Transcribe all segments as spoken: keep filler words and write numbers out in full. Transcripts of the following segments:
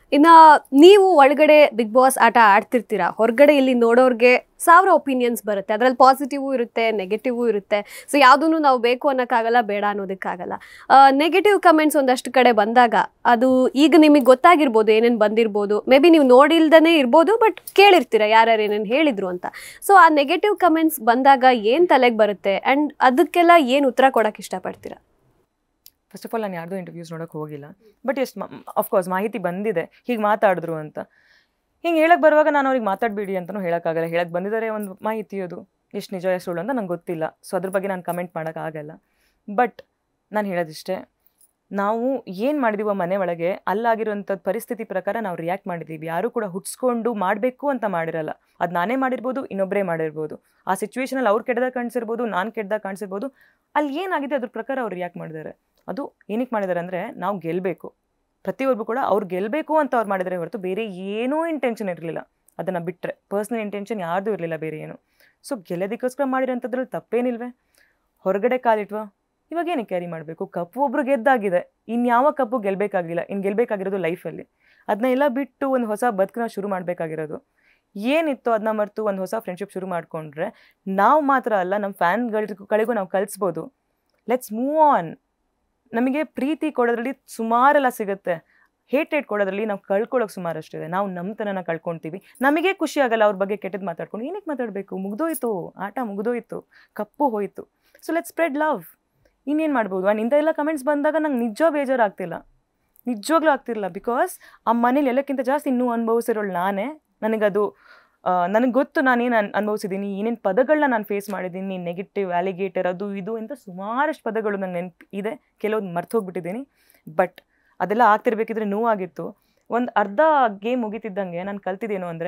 ಇನ್ನು ನೀವು ಒಳಗಡೆ ಬಿಗ್ ಬಾಸ್ ಆಟ ಆಡ್ತಿರ್ತೀರಾ, ಹೊರಗಡೆ ಇಲ್ಲಿ ನೋಡೋರಿಗೆ ಸಾವಿರ ಒಪಿನಿಯನ್ಸ್ ಬರುತ್ತೆ, ಅದರಲ್ಲಿ ಪಾಸಿಟಿವ್ ಇರುತ್ತೆ, ನೆಗೆಟಿವ್ ಇರುತ್ತೆ. ಸೊ ಯಾವುದನ್ನು ನಾವು ಬೇಕು ಅನ್ನೋಕ್ಕಾಗಲ್ಲ, ಬೇಡ ಅನ್ನೋದಕ್ಕಾಗಲ್ಲ. ನೆಗೆಟಿವ್ ಕಮೆಂಟ್ಸ್ ಒಂದಷ್ಟು ಕಡೆ ಬಂದಾಗ ಅದು ಈಗ ನಿಮಗೆ ಗೊತ್ತಾಗಿರ್ಬೋದು ಏನೇನು ಬಂದಿರ್ಬೋದು, ಮೇ ಬಿ ನೀವು ನೋಡಿಲ್ದೇ ಇರ್ಬೋದು, ಬಟ್ ಕೇಳಿರ್ತೀರ ಯಾರ್ಯಾರು ಏನೇನು ಹೇಳಿದ್ರು ಅಂತ. ಸೊ ಆ ನೆಗೆಟಿವ್ ಕಮೆಂಟ್ಸ್ ಬಂದಾಗ ಏನು ತಲೆಗೆ ಬರುತ್ತೆ ಆ್ಯಂಡ್ ಅದಕ್ಕೆಲ್ಲ ಏನು ಉತ್ತರ ಕೊಡೋಕ್ಕೆ ಇಷ್ಟಪಡ್ತೀರಾ? ಫಸ್ಟ್ ಆಫ್ ಆಲ್ ನಾನು ಯಾರ್ದು ಇಂಟರ್ವ್ಯೂಸ್ ನೋಡೋಕೆ ಹೋಗಿಲ್ಲ, ಬಟ್ ಎಷ್ಟು ಅಫ್ಕೋರ್ಸ್ ಮಾಹಿತಿ ಬಂದಿದೆ ಹೀಗೆ ಮಾತಾಡಿದ್ರು ಅಂತ. ಹಿಂಗೆ ಹೇಳಕ್ಕೆ ಬರುವಾಗ ನಾನು ಅವ್ರಿಗೆ ಮಾತಾಡಬೇಡಿ ಅಂತಲೂ ಹೇಳೋಕ್ಕಾಗಲ್ಲ. ಹೇಳಕ್ಕೆ ಬಂದಿದ್ದಾರೆ ಒಂದು ಮಾಹಿತಿ, ಅದು ಎಷ್ಟು ನಿಜ ಎಷ್ಟು ಸುಳ್ಳು ಅಂತ ನಂಗೆ ಗೊತ್ತಿಲ್ಲ. ಸೊ ಅದ್ರ ಬಗ್ಗೆ ನಾನು ಕಮೆಂಟ್ ಮಾಡೋಕ್ಕಾಗಲ್ಲ. ಬಟ್ ನಾನು ಹೇಳೋದಿಷ್ಟೇ, ನಾವು ಏನು ಮಾಡಿದೀವೋ ಮನೆ ಒಳಗೆ ಅಲ್ಲಾಗಿರೋಂಥದ್ದು ಪರಿಸ್ಥಿತಿ ಪ್ರಕಾರ ನಾವು ರಿಯಾಕ್ಟ್ ಮಾಡಿದ್ದೀವಿ. ಯಾರೂ ಕೂಡ ಹುಡ್ಸ್ಕೊಂಡು ಮಾಡಬೇಕು ಅಂತ ಮಾಡಿರಲ್ಲ. ಅದು ನಾನೇ ಮಾಡಿರ್ಬೋದು, ಇನ್ನೊಬ್ಬರೇ ಮಾಡಿರ್ಬೋದು. ಆ ಸಿಚುವೇಷನಲ್ಲಿ ಅವ್ರು ಕೆಟ್ಟದಾಗ ಕಾಣಿಸಿರ್ಬೋದು, ನಾನು ಕೆಟ್ಟದಾಗ ಕಾಣಿಸಿರ್ಬೋದು. ಅಲ್ಲಿ ಏನಾಗಿದೆ ಅದ್ರ ಪ್ರಕಾರ ಅವ್ರು ರಿಯಾಕ್ಟ್ ಮಾಡಿದ್ದಾರೆ. ಅದು ಏನಕ್ಕೆ ಮಾಡಿದ್ದಾರೆ ಅಂದರೆ, ನಾವು ಗೆಲ್ಲಬೇಕು, ಪ್ರತಿಯೊಬ್ಬರು ಕೂಡ ಅವ್ರು ಗೆಲ್ಲಬೇಕು ಅಂತ ಅವ್ರು ಮಾಡಿದರೆ ಹೊರತು ಬೇರೆ ಏನೂ ಇಂಟೆನ್ಷನ್ ಇರಲಿಲ್ಲ. ಅದನ್ನು ಬಿಟ್ಟರೆ ಪರ್ಸ್ನಲ್ ಇಂಟೆನ್ಷನ್ ಯಾರ್ದೂ ಇರಲಿಲ್ಲ, ಬೇರೆ ಏನು. ಸೊ ಗೆಲ್ಲೋದಕ್ಕೋಸ್ಕರ ಮಾಡಿರೋಂಥದ್ರಲ್ಲಿ ತಪ್ಪೇನಿಲ್ವೇ? ಹೊರಗಡೆ ಕಾಲಿಟ್ವಾ, ಇವಾಗ ಏನಕ್ಕೆ ಕ್ಯಾರಿ ಮಾಡಬೇಕು? ಕಪ್ಪು ಒಬ್ರು ಗೆದ್ದಾಗಿದೆ, ಇನ್ಯಾವ ಕಪ್ಪು ಗೆಲ್ಲಬೇಕಾಗಿಲ್ಲ. ಇನ್ನು ಗೆಲ್ಲಬೇಕಾಗಿರೋದು ಲೈಫಲ್ಲಿ. ಅದನ್ನ ಎಲ್ಲ ಬಿಟ್ಟು ಒಂದು ಹೊಸ ಬದುಕನ್ನ ಶುರು ಮಾಡಬೇಕಾಗಿರೋದು. ಏನಿತ್ತು ಅದನ್ನ ಮರೆತು ಒಂದು ಹೊಸ ಫ್ರೆಂಡ್ಶಿಪ್ ಶುರು ಮಾಡಿಕೊಂಡ್ರೆ ನಾವು ಮಾತ್ರ ಅಲ್ಲ, ನಮ್ಮ ಫ್ಯಾನ್ಗಳಿಗೂ ನಾವು ಕಲಿಸ್ಬೋದು. Let's move on. ನಮಗೆ ಪ್ರೀತಿ ಕೊಡೋದ್ರಲ್ಲಿ ಸುಮಾರೆಲ್ಲ ಸಿಗುತ್ತೆ, ಹೇಟೇಟ್ ಕೊಡೋದ್ರಲ್ಲಿ ನಾವು ಕಳ್ಕೊಳ್ಳೋಕೆ ಸುಮಾರಷ್ಟಿದೆ. ನಾವು ನಮ್ಮತನನ ಕಳ್ಕೊಳ್ತೀವಿ, ನಮಗೆ ಖುಷಿ ಆಗಲ್ಲ ಅವ್ರ ಬಗ್ಗೆ ಕೆಟ್ಟದ್ದು ಮಾತಾಡ್ಕೊಂಡು. ಏನಕ್ಕೆ ಮಾತಾಡಬೇಕು? ಮುಗ್ದೋಯ್ತು, ಆಟ ಮುಗ್ದೋಯ್ತು, ಕಪ್ಪು ಹೋಯಿತು. So let's spread love. ಇನ್ನೇನು ಮಾಡ್ಬೋದು? ಆ್ಯಂಡ್ ಇಂಥ ಎಲ್ಲ ಕಮೆಂಟ್ಸ್ ಬಂದಾಗ ನಂಗೆ ನಿಜ ಬೇಜಾರಾಗ್ತಿಲ್ಲ, ನಿಜವಾಗ್ಲೂ ಆಗ್ತಿರಲಿಲ್ಲ. ಬಿಕಾಸ್ ಆ ಮನೇಲಿ ಎಲ್ಲಕ್ಕಿಂತ ಜಾಸ್ತಿ ಇನ್ನೂ ಅನುಭವಿಸಿರೋಳು ನಾನೇ. ನನಗದು ನನಗೆ ಗೊತ್ತು, ನಾನೇನು ಅನ್ ಅನುಭವಿಸಿದ್ದೀನಿ, ಏನೇನು ಪದಗಳನ್ನ ನಾನು ಫೇಸ್ ಮಾಡಿದ್ದೀನಿ. ನೆಗೆಟಿವ್, ಅಲಿಗೇಟರ್, ಅದು ಇದು ಅಂತ ಸುಮಾರಷ್ಟು ಪದಗಳು ನಂಗೆ ನೆನಪು ಇದೆ. ಕೆಲವೊಂದು ಮರ್ತು ಹೋಗ್ಬಿಟ್ಟಿದ್ದೀನಿ. ಬಟ್ ಅದೆಲ್ಲ ಆಗ್ತಿರ್ಬೇಕಿದ್ರೆ ನೋವಾಗಿತ್ತು. ಒಂದು ಅರ್ಧ ಗೇಮ್ ಮುಗಿತಿದ್ದಂಗೆ ನಾನು ಕಲ್ತಿದ್ದೇನು ಅಂದರೆ,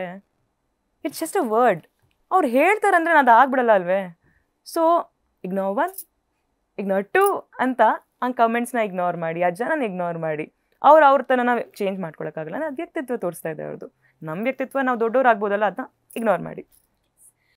ಇಟ್ಸ್ ಜಸ್ಟ್ ಅ ವರ್ಡ್. ಅವ್ರು ಹೇಳ್ತಾರಂದರೆ ನಾನು ಅದು ಆಗ್ಬಿಡಲ್ಲ ಅಲ್ವೇ? So ignore one, ignore two ಅಂತ ಆ ಕಮೆಂಟ್ಸ್ನ ಇಗ್ನೋರ್ ಮಾಡಿ, ಆ ಜನನ ಇಗ್ನೋರ್ ಮಾಡಿ. ಅವ್ರು ಅವ್ರ ತನನ ಚೇಂಜ್ ಮಾಡ್ಕೊಳಕ್ಕಾಗಲ್ಲ. ಅದು ವ್ಯಕ್ತಿತ್ವ ತೋರಿಸ್ತಾ ಇದೆ ಅವ್ರದ್ದು. ನಮ್ಮ ವ್ಯಕ್ತಿತ್ವ ನಾವು ದೊಡ್ಡವ್ರು ಆಗ್ಬೋದಲ್ಲ, ಅದನ್ನ ಇಗ್ನೋರ್ ಮಾಡಿ.